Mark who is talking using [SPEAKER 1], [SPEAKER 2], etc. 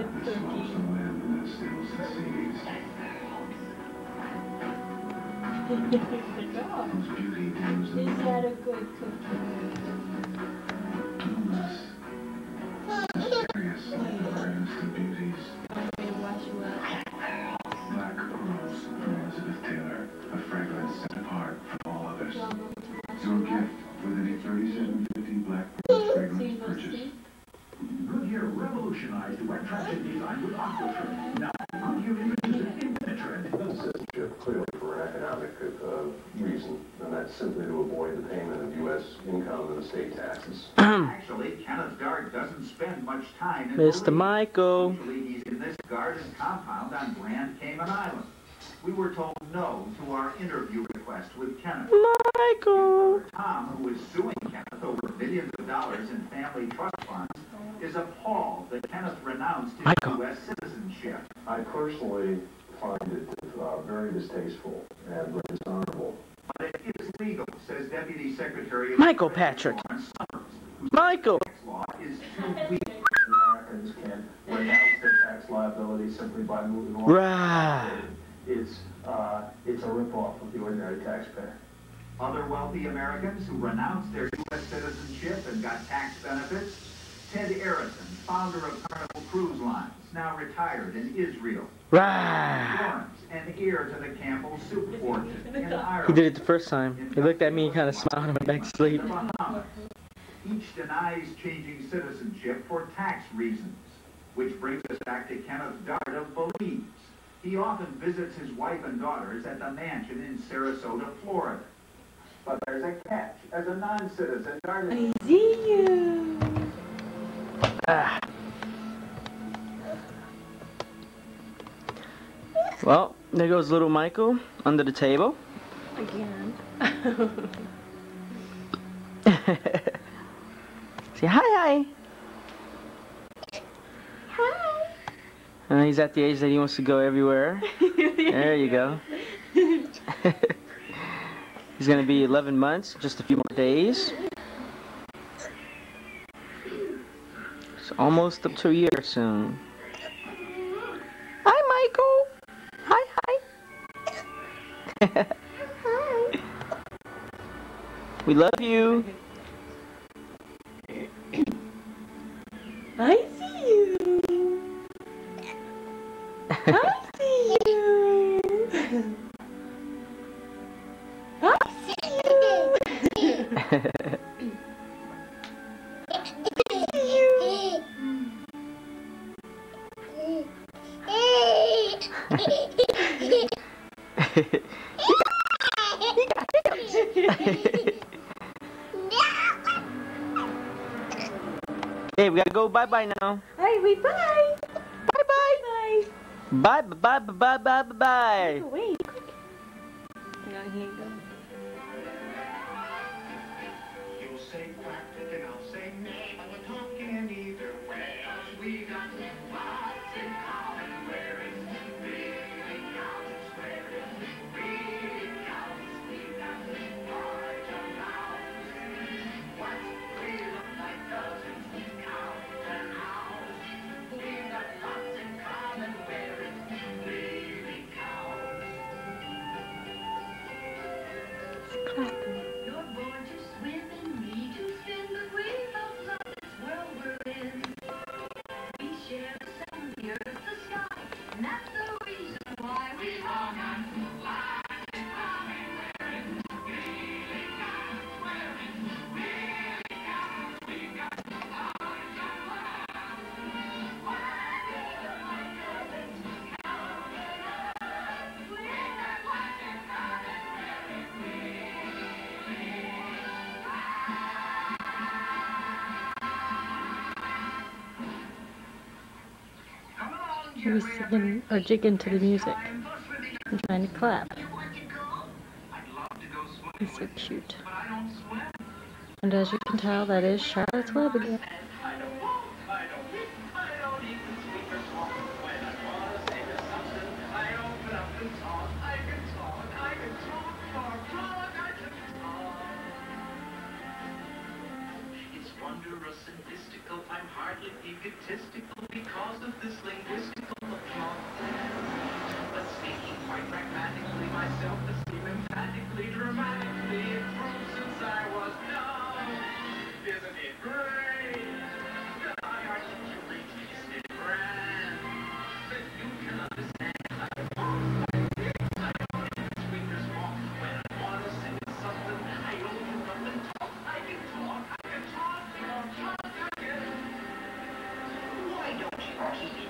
[SPEAKER 1] cookie. Is that a good cookie? I'm going to wash you up.
[SPEAKER 2] Black Rose from Elizabeth Taylor, a fragrance set apart from all others. Your gift with any 3750 Black Rose fragrance purchase.
[SPEAKER 3] Goodyear revolutionized wet traction design with Aquatrim. Now, Goodyear introduces Infinitrim.
[SPEAKER 4] Citizenship clearly for an economic reason, and that's simply to avoid the payment of U.S. income and estate taxes.
[SPEAKER 3] Actually, Kenneth Dart doesn't spend much time in
[SPEAKER 5] Mr. Michael.
[SPEAKER 3] Usually he's in this garden compound on Grand Cayman Island. We were told no to our interview request with Kenneth.
[SPEAKER 5] Michael.
[SPEAKER 3] Tom, who is suing Kenneth over millions of dollars in family trust funds, is appalled that Kenneth renounced his U.S. citizenship.
[SPEAKER 4] I personally find it very distasteful and dishonorable.
[SPEAKER 3] But it is legal, says Deputy Secretary of
[SPEAKER 5] Michael Patrick. Michael.
[SPEAKER 3] Law is too weak.
[SPEAKER 4] Americans can renounce their tax liability simply by moving on.
[SPEAKER 5] Right.
[SPEAKER 4] It's a ripoff of the ordinary taxpayer.
[SPEAKER 3] Other wealthy Americans who renounced their U.S. citizenship and got tax benefits. Ted Arison, founder of Carnival Cruise Lines, now retired in Israel.
[SPEAKER 5] Right.
[SPEAKER 3] Lawrence, and heir to the Campbell soup fortune in Ireland.
[SPEAKER 5] He did it the first time. He looked at me and kind of smiled and went back to sleep.
[SPEAKER 3] The Bahamas. Each denies changing citizenship for tax reasons, which brings us back to Kenneth Dart of Belize. He often visits his wife and daughters at the mansion in Sarasota, Florida. But there's a catch. As a non-citizen, Dart is...
[SPEAKER 1] I see you.
[SPEAKER 5] Ah. Well, there goes little Michael under the table.
[SPEAKER 1] Again.
[SPEAKER 5] Say hi.
[SPEAKER 1] Hi.
[SPEAKER 5] He's at the age that he wants to go everywhere. There you go. He's going to be 11 months, just a few more days. It's almost up to a year soon. Hi, Michael. Hi.
[SPEAKER 1] Hi.
[SPEAKER 5] We love you.
[SPEAKER 1] I see you. I see you. I see you.
[SPEAKER 5] Hey, we gotta go bye-bye now.
[SPEAKER 1] Alright, wait, bye.
[SPEAKER 5] Bye-bye.
[SPEAKER 1] Bye.
[SPEAKER 5] Bye-bye.
[SPEAKER 1] Wait. Now here you go.
[SPEAKER 3] You'll say quack and I'll say nay, but we're talking either way. We got lots in common where it really counts, where it really counts. We got large amounts. What we look like doesn't count an ounce. We got lots in common where it really counts.
[SPEAKER 6] You're born to swim and me to spin the wheel of love, this world we're in. We share the sun, the earth, the sky, and that's the reason why we all got lots in common where it really counts, where it really counts. We got large amounts. What we look like doesn't count enough. We got lots in common where it really
[SPEAKER 1] He was singing or jigging to the music and trying to clap. He's so cute. And as you can tell, that is Charlotte's Web again.
[SPEAKER 3] It's wondrous and mystical, I'm hardly egotistical because of this linguistical flaw. But speaking quite pragmatically, myself esteem emphatically, dramatically improved since I was known. Isn't it great? That I articulate tasted brand. That you can understand like a boss. I don't have sweetness walk. When I wanna say something, I open up and talk. I can talk. Why don't you keep